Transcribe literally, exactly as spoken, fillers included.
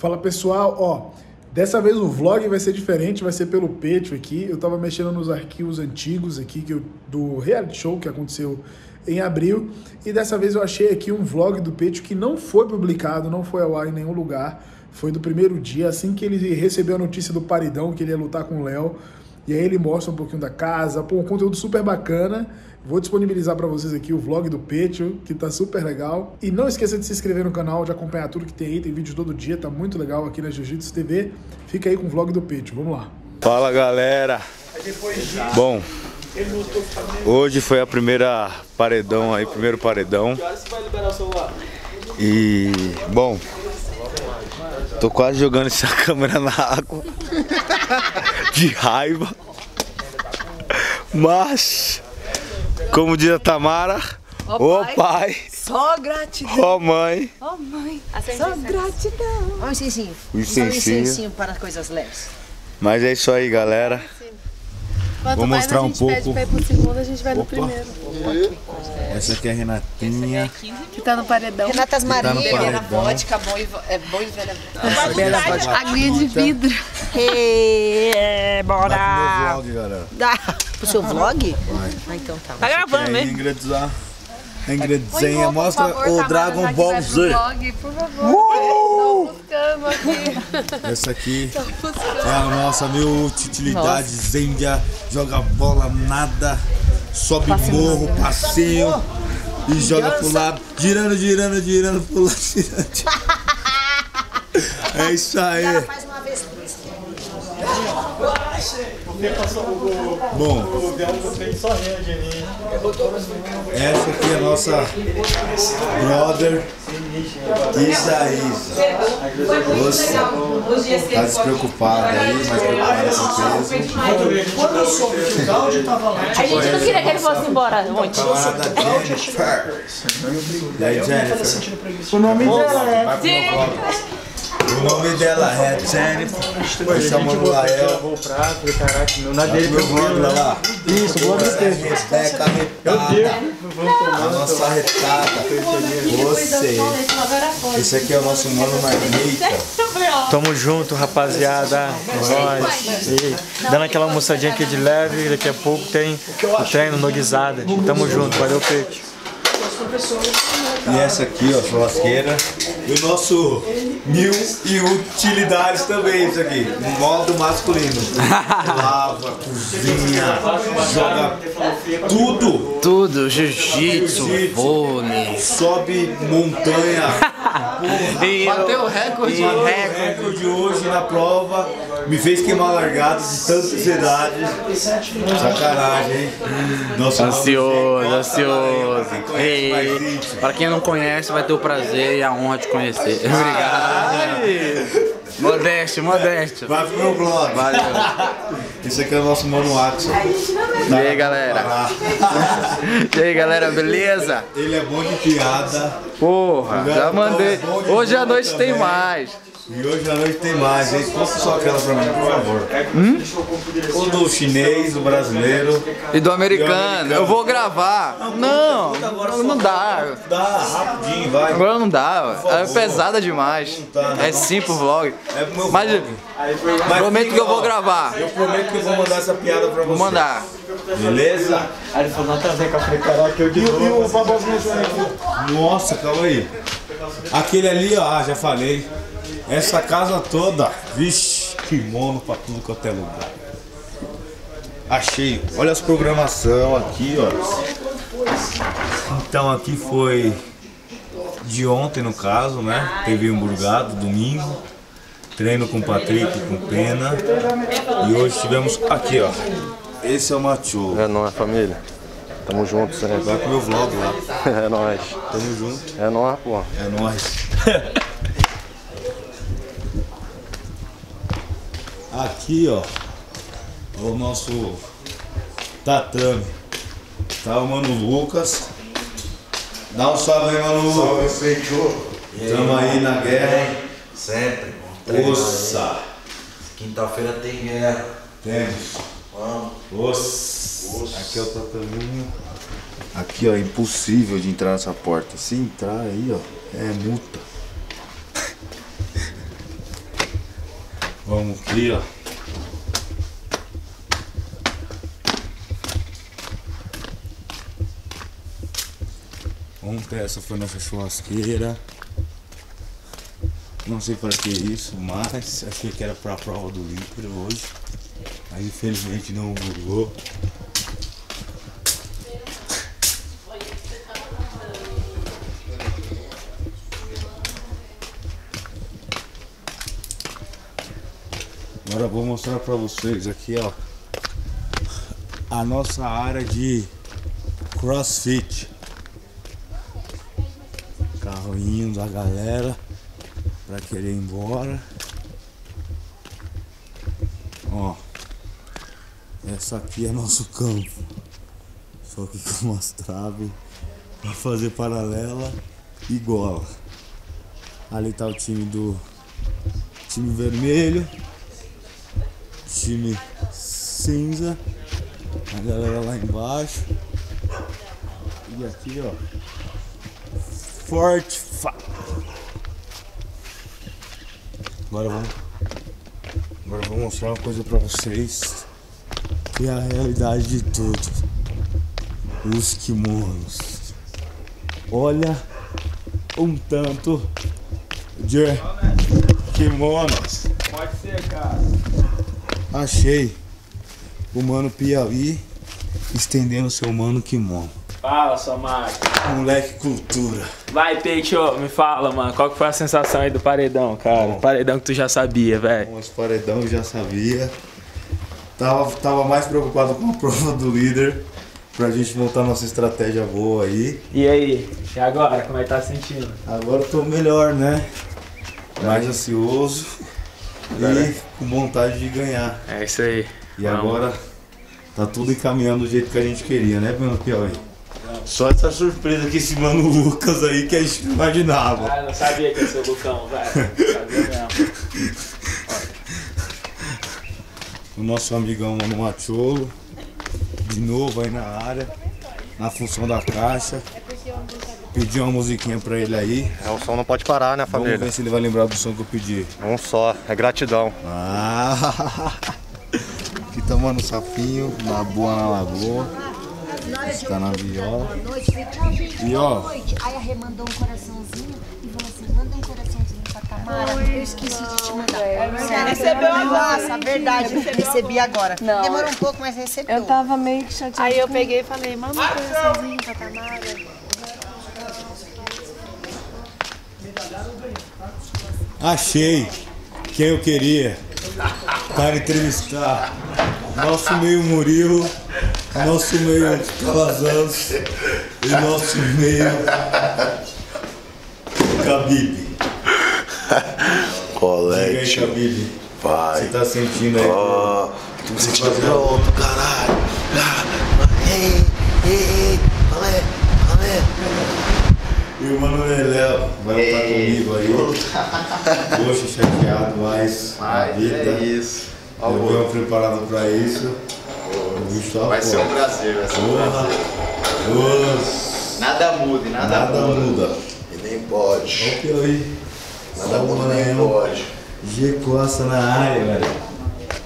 Fala pessoal, ó, dessa vez o vlog vai ser diferente, vai ser pelo Patreon aqui. Eu tava mexendo nos arquivos antigos aqui que eu, do reality show que aconteceu em abril, e dessa vez eu achei aqui um vlog do Patreon que não foi publicado, não foi ao ar em nenhum lugar, foi do primeiro dia, assim que ele recebeu a notícia do paredão, que ele ia lutar com o Léo, e aí ele mostra um pouquinho da casa, pô, um conteúdo super bacana. Vou disponibilizar para vocês aqui o vlog do Patreon, que tá super legal. E não esqueça de se inscrever no canal, de acompanhar tudo que tem aí, tem vídeo todo dia, tá muito legal aqui na Jiu-Jitsu T V. Fica aí com o vlog do Patreon, vamos lá. Fala galera! Bom, hoje foi a primeira paredão aí, primeiro paredão. E, bom, tô quase jogando essa câmera na água, de raiva. Mas, como diz a Tamara, ô oh, pai, pai, só gratidão. Ô oh, mãe, ó oh, mãe, só gratidão. Olha o incensinho. O incensinho. Só um incensinho para coisas leves. Mas é isso aí, galera. Quanto Vou mostrar um pouco. Pede pra ir pro segundo, a gente vai Opa. no primeiro. Essa aqui é a Renatinha. Que tá no paredão. Renatas Maria, tá Bela Vodka, bom e é bom e velha. Bela Vodka. Aguinha de vidro. Hey, bora! Dá pro meu vlog, galera. Dá pro seu vlog? Vai. Ah, então tá. Tá gravando mesmo? Ingridzinha. Ingridzinha, mostra favor, o Dragon Ball Z. Vlog, por favor. Uh! Tô buscando aqui. Essa aqui é a nossa multi-utilidade Zendia. Joga bola, nada, sobe passeio morro, passeio e joga pro lado, girando, girando, girando pro lado, girando. É isso aí. Bom, essa aqui é a nossa brother Isaísa. Você tá despreocupada aí, mas preocupada com o peso. A gente não queria que ele fosse embora ontem. Camarada Jennifer. E aí, Jennifer? O nome dela é... O nome dela é Jennifer. Foi chamando lá ela. Lavou o prato, caraca, meu nada dele meu vlog lá. Isso, o vlog do texto. Rebeca Retada. A nossa retada. Você. Esse aqui é o nosso mano Marmita. Tamo junto, rapaziada. Nós. E dando aquela almoçadinha aqui de leve. Daqui a pouco tem o treino no Guisada. Tamo junto, valeu, Peixe. E essa aqui, ó, churrasqueira. E o nosso mil e utilidades também, isso aqui. Um modo masculino. Lava, cozinha, joga tudo. Tudo, jiu-jitsu, vôlei. Sobe montanha. Bateu o recorde. Bateu o recorde hoje na prova. Me fez queimar largada de tanta ansiedade. Sacanagem, hein? Nossa, ansioso, ansioso. Ei, para quem não conhece, vai ter o prazer e a honra de conhecer. Obrigado. Modéstia, modéstia. Vai pro meu blog. Valeu. Esse aqui é o nosso mano Watson. E aí, galera? E aí, galera, beleza? Ele é bom de piada. Porra, já mandei. Hoje à noite tem mais. E hoje à noite tem mais, hein? Conta só aquela pra mim, por favor. Hum? O do chinês, do brasileiro. E do americano. Eu vou gravar. Não, não, não dá. Dá, rapidinho, vai. Agora não dá. É pesada demais. É sim pro vlog. É pro meu Mas, vlog. Mas prometo que eu vou gravar. Eu prometo que eu vou mandar essa piada pra você. Vou mandar. Beleza? Aí ele falou, não trazer com a caraca, eu de novo. E o babozinho aqui? Nossa, calma aí. Aquele ali, ó, já falei. Essa casa toda, vixe, kimono pra tudo quanto é lugar. Achei, olha as programação aqui, ó. Então aqui foi de ontem no caso, né? Teve um burgado, domingo. Treino com o Patrick, com o Pena. E hoje tivemos aqui, ó. Esse é o Macho. É nóis, família. Tamo junto, sempre. Vai pro meu vlog lá. É nóis. Tamo junto. É nóis, pô. É nóis. Aqui, ó, o nosso tatame. Tá o Mano Lucas. Dá um salve aí, Mano Lucas. Salve, Peixe. Tamo aí na guerra. Sempre, irmão. Ossa. Quinta-feira tem guerra. Temos. Vamos. Ossa. Aqui é o tataminho. Aqui, ó, impossível de entrar nessa porta. Se entrar aí, ó, é multa. Vamos aqui, ó. Ontem essa foi nossa churrasqueira. Não sei para que isso, mas achei que era para a prova do líder hoje. Aí infelizmente não mudou. Agora eu vou mostrar para vocês aqui, ó, a nossa área de CrossFit. Carrinho da galera pra querer ir embora. Ó, essa aqui é nosso campo, só que com umas traves pra fazer paralela e gola. Ali tá o time do time vermelho, time cinza, a galera lá embaixo. E aqui, ó, Forte Fa. Agora vamos, agora eu vou mostrar uma coisa pra vocês, que é a realidade de tudo. Os kimonos. Olha um tanto de kimonos. Pode ser, cara. Achei o mano Piauí estendendo seu mano kimono. Fala, sua máquina. Moleque cultura. Vai, Peixe, me fala, mano. Qual que foi a sensação aí do paredão, cara? Bom, Paredão que tu já sabia, velho. Os paredão eu já sabia. Tava, tava mais preocupado com a prova do líder, pra gente montar nossa estratégia boa aí. E aí? E agora? Como é que tá sentindo? Agora eu tô melhor, né? Mais ansioso e com vontade de ganhar. É isso aí. E Vamos. agora tá tudo encaminhando do jeito que a gente queria, né, mano Piauí? Só essa surpresa que esse mano Lucas aí que a gente não imaginava. Ah, eu não sabia que ia ser o Lucão, velho. Sabia mesmo. O nosso amigão Mano Macholo, de novo aí na área, na função da caixa. Pedi uma musiquinha pra ele aí. É, o som não pode parar, né, família? Vamos ver se ele vai lembrar do som que eu pedi. Um só, é gratidão. Ah, aqui tá Mano Sapinho, na boa na lagoa. Está na viola. E ó, aí a Rê mandou um coraçãozinho e falou assim: manda um coraçãozinho pra Tamara. Eu esqueci de te mandar. Você recebeu agora. Nossa, verdade, recebi agora. Não. Demorou um pouco, mas recebeu. Eu tava meio chateada. Aí eu peguei e falei, manda um coraçãozinho pra Tamara. achei quem eu queria para entrevistar. Nosso meio Murilo, nosso meio Calazans e nosso meio Khabib. Colete. E aí, Khabib? Vai. Você tá sentindo aí? Ó, oh, tô me sentindo pronto, caralho. Ei, ei, ei, valeu, valeu. E o Mano Leléo vai lutar comigo aí. Poxa, chateado, mas a vida. É isso. Eu venho preparado pra isso. O bicho tá Vai ser um prazer, vai ser um prazer. Nossa. Nada muda, nada, Nada muda. muda. E nem pode. Olha o Piauí. Nada muda, nem pode. G Costa na área, galera.